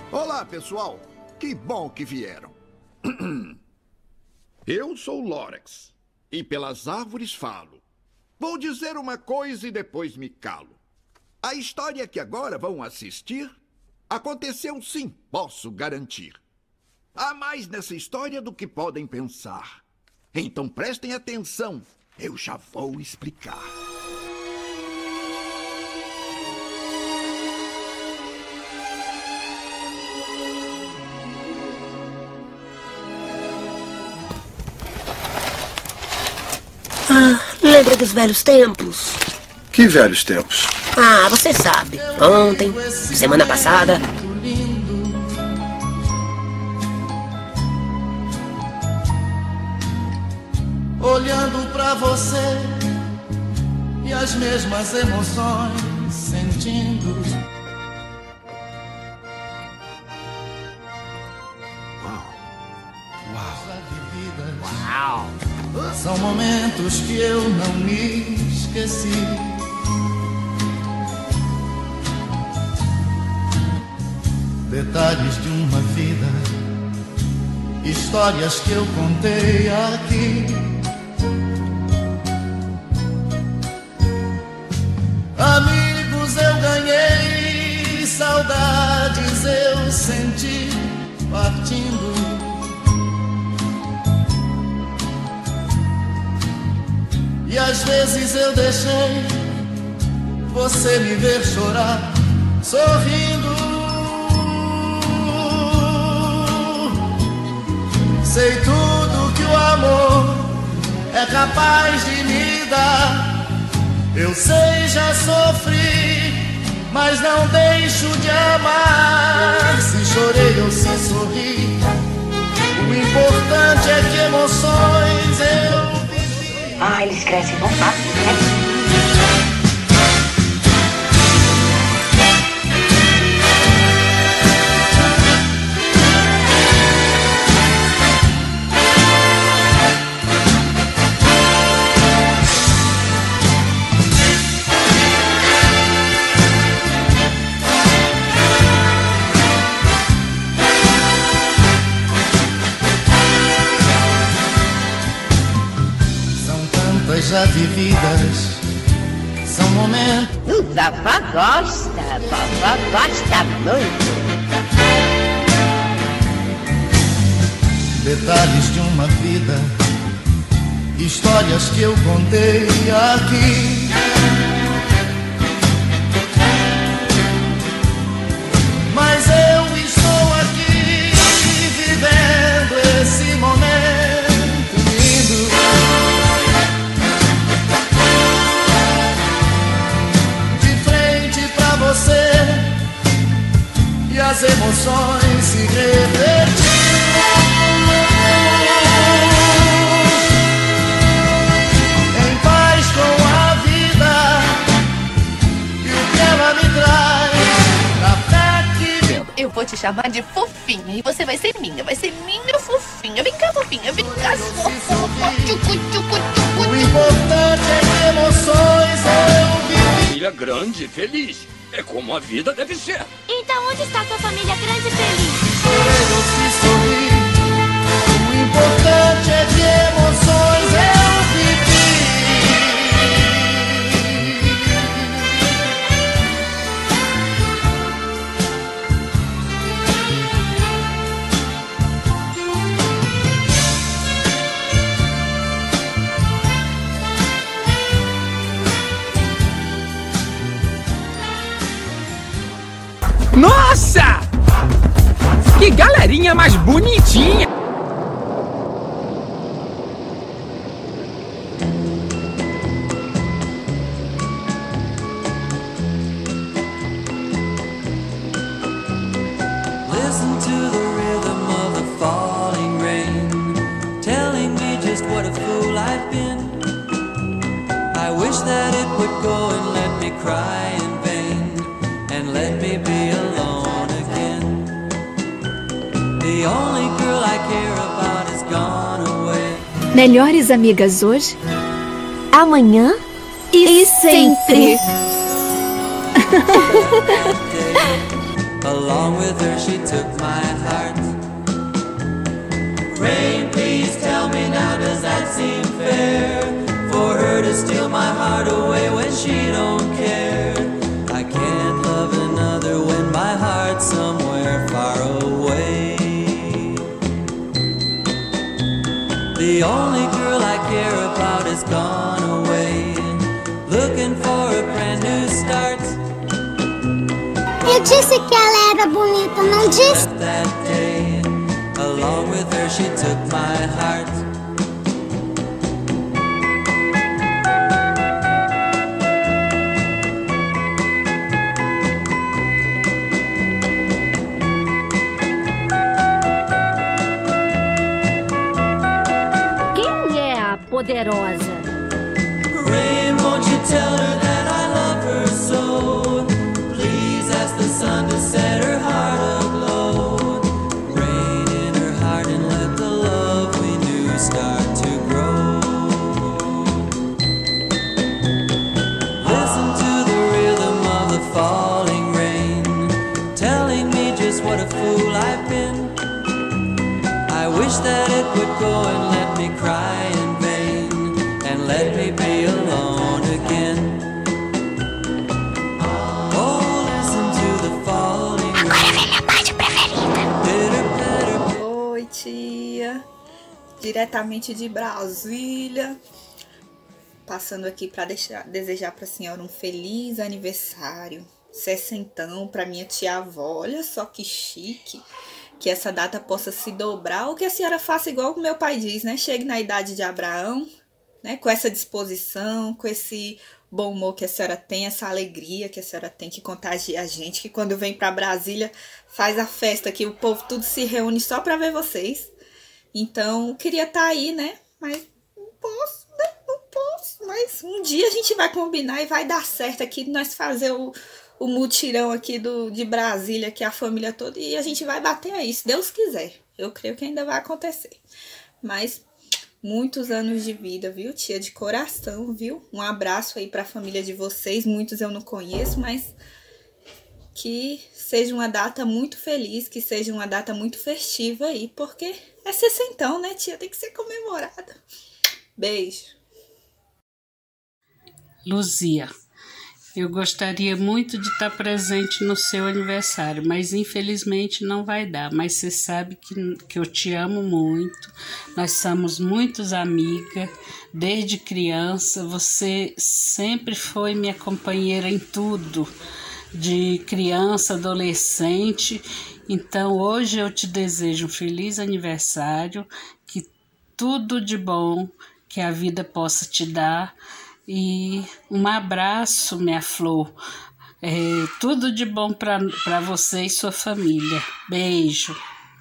Olá, pessoal. Que bom que vieram. Eu sou Lorax e pelas árvores falo. Vou dizer uma coisa e depois me calo. A história que agora vão assistir aconteceu sim, posso garantir. Há mais nessa história do que podem pensar. Então prestem atenção, eu já vou explicar. Lembra dos velhos tempos? Que velhos tempos? Ah, você sabe. Ontem, semana passada. Olhando pra você e as mesmas emoções sentindo. Uau! São momentos que eu não me esqueci. Detalhes de uma vida, histórias que eu contei aqui. Amigos eu ganhei, saudades eu senti partindo. E às vezes eu deixei você me ver chorar, sorrindo. Sei tudo que o amor é capaz de me dar. Eu sei, já sofri, mas não deixo de amar. Se chorei ou se sorri, o importante é que emoções eu... Ah, eles crescem tão rápido, né? Já vividas, são momentos. Vovó gosta muito. Detalhes de uma vida, histórias que eu contei aqui. Mas eu estou aqui, vivendo esse momento lindo. E as emoções se revertiram. Em paz com a vida e o que ela me traz. Na fé que... Eu vou te chamar de fofinha e você vai ser minha fofinha. Vem cá, fofinha, vem cá, fofinha. O importante é que emoções eu vivi. Família grande e feliz. É como a vida deve ser. Então onde está tua família grande e feliz? Chorei ou se sorri, o importante é que emoções eu vivi. Nossa! Que galerinha mais bonitinha! Listen to the rhythm of the falling rain, telling me just what a fool I've been. I wish that it would go and let me cry in vain, and let me be alone again. The only girl I care about is gone away. Melhores amigas hoje, amanhã e sempre. Along with her she took my heart. Rain, please tell me now, does that seem fair? For her to steal my heart away when she don't care. I can't love another when my heart's somewhere far away. The only girl I care about is gone away, looking for a brand new start. Eu disse que ela era bonita, não disse? That day, along with her she took my heart. Quem é a poderosa? Rain, won't you tell her that I love her so? Please ask the sun to set her heart aglow. Rain in her heart and let the love we knew start to grow. Listen to the rhythm of the falling rain, telling me just what a fool I've been. I wish that it would go and let me cry in vain, and let me be alone again. Oh, listen to the falling rain. Agora vem minha parte preferida. Oi, tia. Diretamente de Brasília. Passando aqui para desejar para a senhora um feliz aniversário. 60 para minha tia-avó. Olha só que chique. Que essa data possa se dobrar, ou que a senhora faça igual o meu pai diz, né? Chegue na idade de Abraão, né? Com essa disposição, com esse bom humor que a senhora tem, essa alegria que a senhora tem, que contagia a gente, que quando vem para Brasília faz a festa, que o povo tudo se reúne só para ver vocês. Então, queria estar aí, né? Mas não posso, né? Não posso. Mas um dia a gente vai combinar e vai dar certo aqui, nós fazer o mutirão aqui de Brasília, que é a família toda, e a gente vai bater aí, se Deus quiser. Eu creio que ainda vai acontecer. Mas muitos anos de vida, viu, tia? De coração, viu? Um abraço aí pra família de vocês. Muitos eu não conheço, mas que seja uma data muito feliz, que seja uma data muito festiva aí, porque é 60, né, tia? Tem que ser comemorada. Beijo. Luzia, eu gostaria muito de estar presente no seu aniversário, mas infelizmente não vai dar. Mas você sabe que eu te amo muito, nós somos muitas amigas, desde criança, você sempre foi minha companheira em tudo, de criança, adolescente. Então hoje eu te desejo um feliz aniversário, que tudo de bom que a vida possa te dar. E um abraço, minha flor. Tudo de bom para você e sua família. Beijo.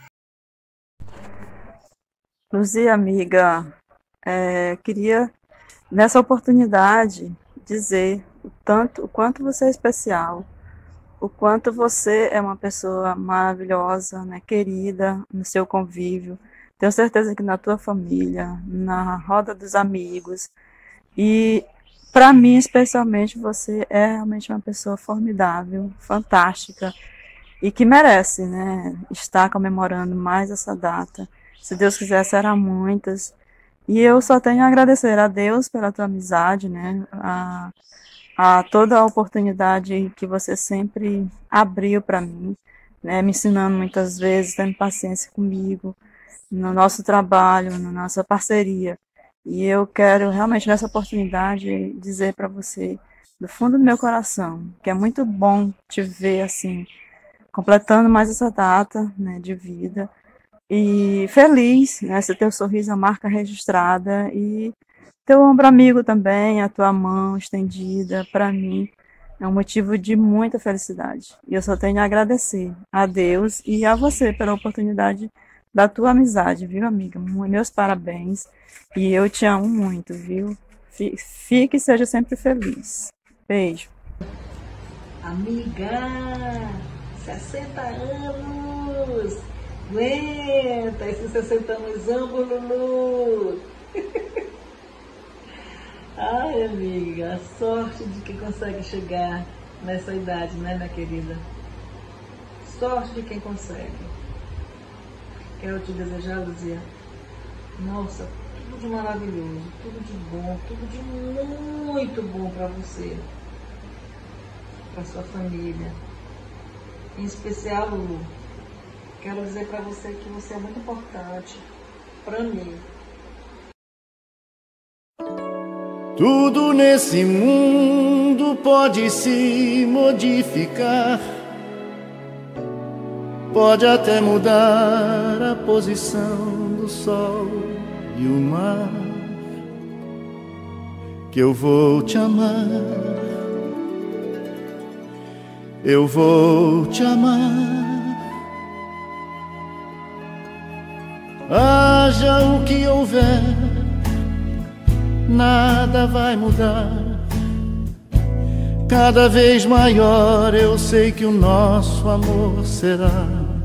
Luzia, amiga, queria nessa oportunidade dizer o quanto você é especial, o quanto você é uma pessoa maravilhosa, né, querida no seu convívio. Tenho certeza que na tua família, na roda dos amigos. E para mim, especialmente, você é realmente uma pessoa formidável, fantástica, e que merece, né, estar comemorando mais essa data. Se Deus quiser, serão muitas. E eu só tenho a agradecer a Deus pela tua amizade, né, a toda a oportunidade que você sempre abriu para mim, né, me ensinando muitas vezes, tendo paciência comigo, no nosso trabalho, na nossa parceria. E eu quero realmente nessa oportunidade dizer para você, do fundo do meu coração, que é muito bom te ver assim, completando mais essa data, né, de vida. E feliz, né, esse teu sorriso, a marca registrada, e teu ombro amigo também, a tua mão estendida, para mim, é um motivo de muita felicidade. E eu só tenho a agradecer a Deus e a você pela oportunidade da tua amizade, viu, amiga? Meus parabéns. E eu te amo muito, viu? Fique e seja sempre feliz. Beijo. Amiga, 60 anos. Aguenta esses 60 anos, Lulu. Ai, amiga, a sorte de quem consegue chegar nessa idade, né, minha querida? sorte de quem consegue. Quero te desejar, Luzia, nossa, tudo de maravilhoso, tudo de bom, tudo de muito bom para você, para sua família. Em especial, Lulu, quero dizer para você que você é muito importante para mim. Tudo nesse mundo pode se modificar, pode até mudar a posição do sol e o mar, que eu vou te amar, eu vou te amar. Haja o que houver, nada vai mudar. Cada vez maior eu sei que o nosso amor será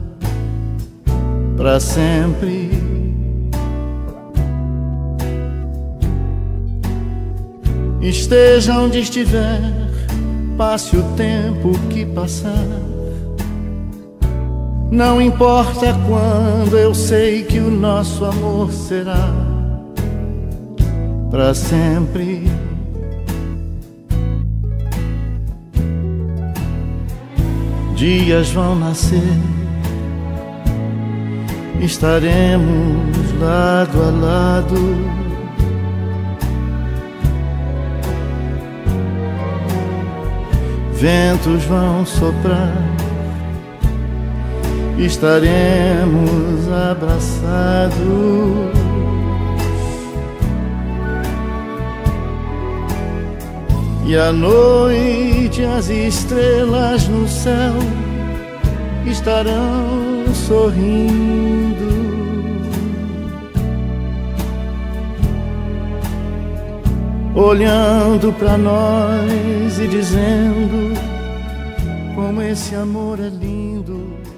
para sempre. Esteja onde estiver, passe o tempo que passar, não importa quando, eu sei que o nosso amor será para sempre. Dias vão nascer, estaremos lado a lado. Ventos vão soprar, estaremos abraçados. E à noite as estrelas no céu estarão sorrindo. Olhando para nós e dizendo como esse amor é lindo.